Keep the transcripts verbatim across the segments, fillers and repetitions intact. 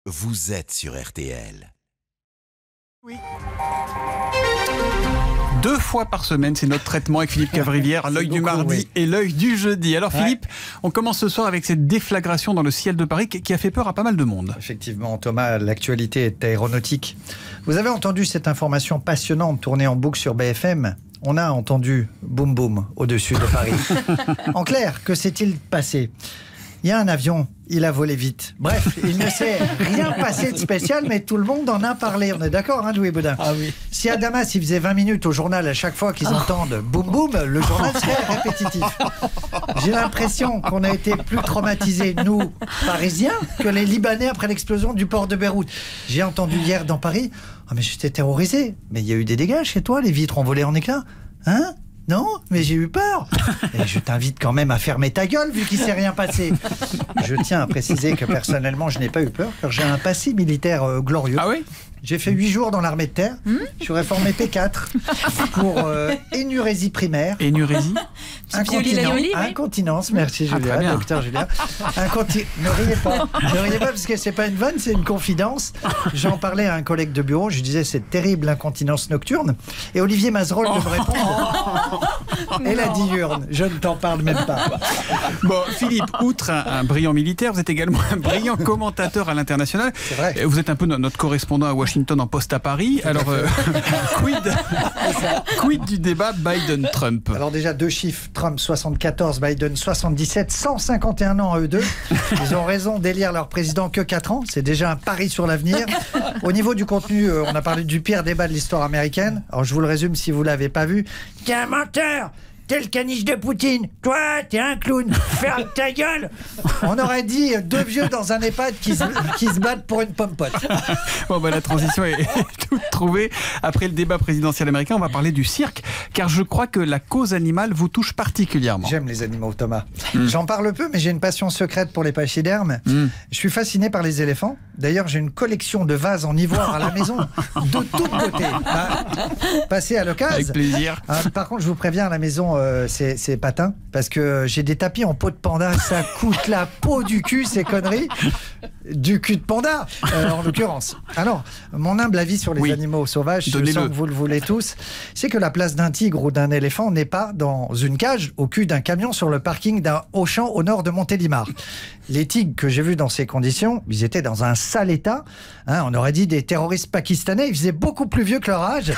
vous êtes sur R T L. Oui. Deux fois par semaine, c'est notre traitement avec Philippe Cavrivière, l'œil du mardi oui. et l'œil du jeudi. Alors ouais. Philippe, on commence ce soir avec cette déflagration dans le ciel de Paris qui a fait peur à pas mal de monde. Effectivement, Thomas, l'actualité est aéronautique. Vous avez entendu cette information passionnante tournée en boucle sur B F M ? On a entendu boum boum au-dessus de Paris. En clair, que s'est-il passé ? Il y a un avion, il a volé vite. Bref, il ne s'est rien passé de spécial, mais tout le monde en a parlé. On est d'accord, hein, Louis Baudin ? Ah oui. Si à Damas, il faisait vingt minutes au journal à chaque fois qu'ils oh. entendent boum boum, le journal serait répétitif. J'ai l'impression qu'on a été plus traumatisés, nous, Parisiens, que les Libanais après l'explosion du port de Beyrouth. J'ai entendu hier dans Paris, oh, mais j'étais terrorisé. Mais il y a eu des dégâts chez toi, les vitres ont volé en éclats. Hein ? Non, mais j'ai eu peur. Et je t'invite quand même à fermer ta gueule vu qu'il ne s'est rien passé. Je tiens à préciser que personnellement, je n'ai pas eu peur car j'ai un passé militaire euh, glorieux. Ah oui ? J'ai fait huit jours dans l'armée de terre. Mmh. Je suis réformé P quatre pour euh, énurésie primaire. Énurésie ? Incontinence, oui. Incontinence, merci ah, Julien, docteur Julien. Inconti... Ne riez pas, ne riez pas parce que c'est pas une vanne, c'est une confidence. J'en parlais à un collègue de bureau, je lui disais c'est terrible l'incontinence nocturne. Et Olivier Mazerolle oh. de me répondre. Et la diurne, je ne t'en parle même pas. Bon, Philippe, outre un, un brillant militaire, vous êtes également un brillant commentateur à l'international. C'est vrai. Vous êtes un peu notre correspondant à Washington en poste à Paris. Alors, euh, quid, quid du débat Biden-Trump ? Alors déjà, deux chiffres. Trump soixante-quatorze, Biden soixante-dix-sept, cent cinquante et un ans à eux deux. Ils ont raison d'élire leur président que quatre ans. C'est déjà un pari sur l'avenir. Au niveau du contenu, on a parlé du pire débat de l'histoire américaine. Alors je vous le résume si vous ne l'avez pas vu. T'es un menteur! T'es le caniche de Poutine. Toi, t'es un clown. Ferme ta gueule. On aurait dit deux vieux dans un EHPAD qui se, qui se battent pour une pomme-pote. Bon, ben, la transition est toute trouvée. Après le débat présidentiel américain, on va parler du cirque, car je crois que la cause animale vous touche particulièrement. J'aime les animaux, Thomas. Mm. J'en parle peu, mais j'ai une passion secrète pour les pachydermes. Mm. Je suis fasciné par les éléphants. D'ailleurs, j'ai une collection de vases en ivoire à la maison, de tous côtés. Bah, passez à l'occasion. Avec plaisir. Ah, par contre, je vous préviens, à la maison, euh, c'est, c'est patin, parce que j'ai des tapis en peau de panda. Ça coûte la peau du cul, ces conneries. Du cul de panda, euh, en l'occurrence. Alors, mon humble avis sur les oui. animaux sauvages, je sens que vous le voulez tous, c'est que la place d'un tigre ou d'un éléphant n'est pas dans une cage au cul d'un camion sur le parking d'un Auchan au nord de Montélimar. Les tigres que j'ai vus dans ces conditions, ils étaient dans un sale état. Hein, on aurait dit des terroristes pakistanais. Ils faisaient beaucoup plus vieux que leur âge.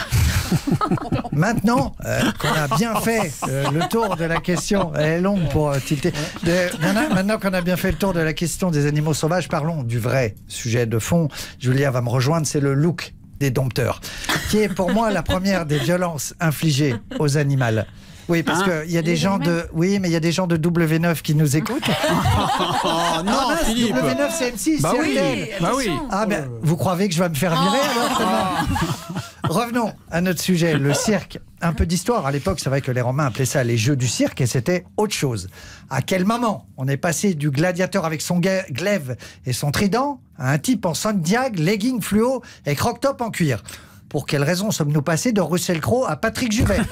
Maintenant euh, qu'on a bien fait euh, le tour de la question, elle est longue pour euh, tilter. De, maintenant, maintenant qu'on a bien fait le tour de la question des animaux sauvages, parlons du vrai sujet de fond. Julia va me rejoindre, c'est le look des dompteurs, qui est pour moi la première des violences infligées aux animaux. Oui, parce hein qu'il y a des gens de, oui, mais il y a des gens de W neuf qui nous écoutent. Oh, non, ah, Philippe. W neuf, c'est M six, bah c'est oui, bah oui. Ah ben, vous croyez que je vais me faire virer oh. alors? Revenons à notre sujet, le cirque. Un peu d'histoire. À l'époque, c'est vrai que les Romains appelaient ça les jeux du cirque et c'était autre chose. À quel moment on est passé du gladiateur avec son glaive et son trident à un type en Santiago, legging fluo et croque-top en cuir? Pour quelle raison sommes-nous passés de Russell Crowe à Patrick Juvet?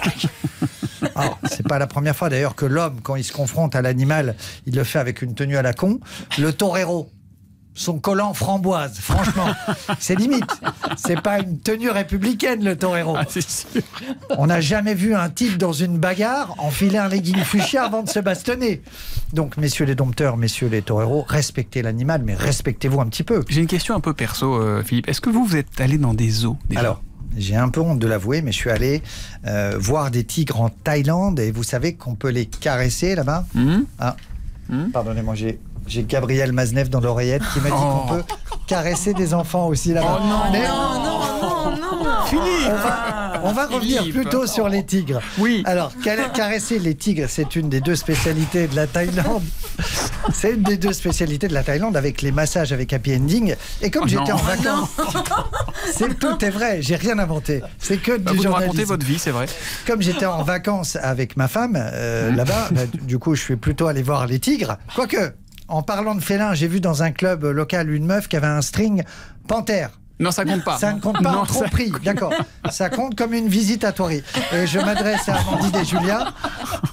Alors, c'est pas la première fois d'ailleurs que l'homme, quand il se confronte à l'animal, il le fait avec une tenue à la con. Le torero, son collant framboise, franchement, c'est limite. C'est pas une tenue républicaine, le torero. Ah, c'est sûr. On n'a jamais vu un type dans une bagarre enfiler un legging fuchsia avant de se bastonner. Donc, messieurs les dompteurs, messieurs les toreros, respectez l'animal, mais respectez-vous un petit peu. J'ai une question un peu perso, euh, Philippe. Est-ce que vous, vous êtes allé dans des zoos déjà? Alors, j'ai un peu honte de l'avouer, mais je suis allé euh, voir des tigres en Thaïlande et vous savez qu'on peut les caresser là-bas. Mmh. Ah, mmh. Pardonnez-moi, j'ai, j'ai Gabriel Maznev dans l'oreillette qui m'a dit oh. qu'on peut caresser des enfants aussi là-bas. Oh non, mais... non, non, non, non, non. Philippe, on va, on va revenir Philippe. plutôt sur les tigres. Oui. Alors, caresser les tigres, c'est une des deux spécialités de la Thaïlande. C'est une des deux spécialités de la Thaïlande avec les massages avec happy ending. Et comme oh j'étais non. en vacances, c'est tout est vrai, j'ai rien inventé. C'est que bah du vous journalisme. Vous racontez votre vie, c'est vrai. Comme j'étais en vacances avec ma femme euh, mmh. là-bas, bah, du coup, je suis plutôt allé voir les tigres. Quoique, en parlant de félins, j'ai vu dans un club local une meuf qui avait un string panthère. Non, ça compte pas. Ça ne compte pas non, en tromperie, ça... d'accord. Ça compte comme une visite à Thoiry. Et je m'adresse à Amandine et Julia.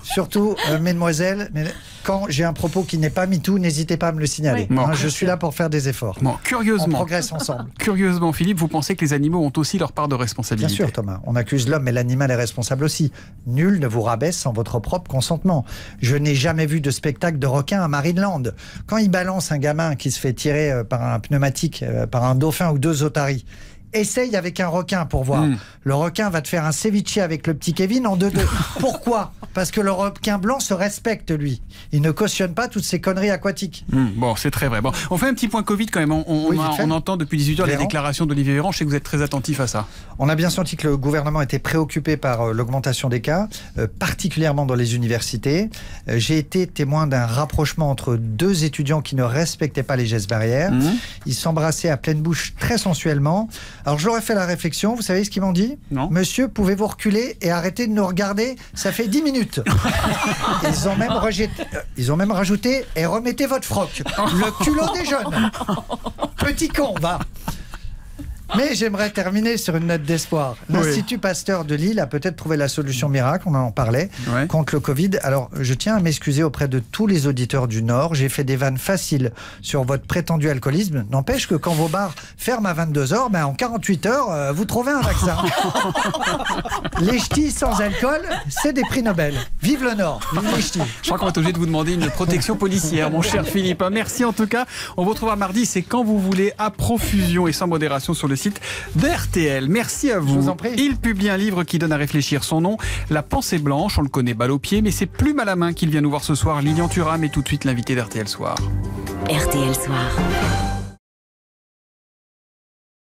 surtout, euh, mesdemoiselles, mais quand j'ai un propos qui n'est pas MeToo, n'hésitez pas à me le signaler. Oui. Hein, Bon. je suis là pour faire des efforts. Bon, On curieusement, progresse ensemble. curieusement, Philippe, vous pensez que les animaux ont aussi leur part de Bien responsabilité? sûr, Thomas. On accuse l'homme, mais l'animal est responsable aussi. Nul ne vous rabaisse sans votre propre consentement. Je n'ai jamais vu de spectacle de requin à Marineland. Quand il balance un gamin qui se fait tirer euh, par un pneumatique, euh, par un dauphin ou deux otaries, essaye avec un requin pour voir. Mm. Le requin va te faire un ceviche avec le petit Kevin en deux-deux. Pourquoi? Parce que le requin blanc se respecte, lui. Il ne cautionne pas toutes ces conneries aquatiques. Mmh, bon, c'est très vrai. Bon, on fait un petit point Covid quand même. On, on, Oui, a- vite fait. on entend depuis dix-huit heures les Véran. déclarations d'Olivier Véran. Je sais que vous êtes très attentif à ça. On a bien senti que le gouvernement était préoccupé par euh, l'augmentation des cas, euh, particulièrement dans les universités. Euh, J'ai été témoin d'un rapprochement entre deux étudiants qui ne respectaient pas les gestes barrières. Mmh. Ils s'embrassaient à pleine bouche très sensuellement. Alors je leur ai fait la réflexion. Vous savez ce qu'ils m'ont dit? Non. Monsieur, pouvez-vous reculer et arrêter de nous regarder? Ça fait dix minutes. Ils ont même rejeté, euh, ils ont même rajouté et remettez votre froc. Le culot des jeunes. Petit con, va. Mais j'aimerais terminer sur une note d'espoir. L'Institut Pasteur de Lille a peut-être trouvé la solution miracle, on en parlait, Ouais. contre le Covid. Alors, je tiens à m'excuser auprès de tous les auditeurs du Nord. J'ai fait des vannes faciles sur votre prétendu alcoolisme. N'empêche que quand vos bars ferment à vingt-deux heures, ben, en quarante-huit heures, euh, vous trouvez un vaccin. Les ch'tis sans alcool, c'est des prix Nobel. Vive le Nord, vive les ch'tis. Je crois qu'on va être obligé de vous demander une protection policière, mon cher Philippe. Merci en tout cas. On vous retrouvera mardi, c'est quand vous voulez, à profusion et sans modération sur le site de R T L. Merci à vous. vous en prie. Il publie un livre qui donne à réfléchir. Son nom, La Pensée Blanche. On le connaît balle au pied, mais c'est Plume à la main qu'il vient nous voir ce soir. Lilian Thuram est tout de suite l'invité d'R T L Soir. R T L Soir.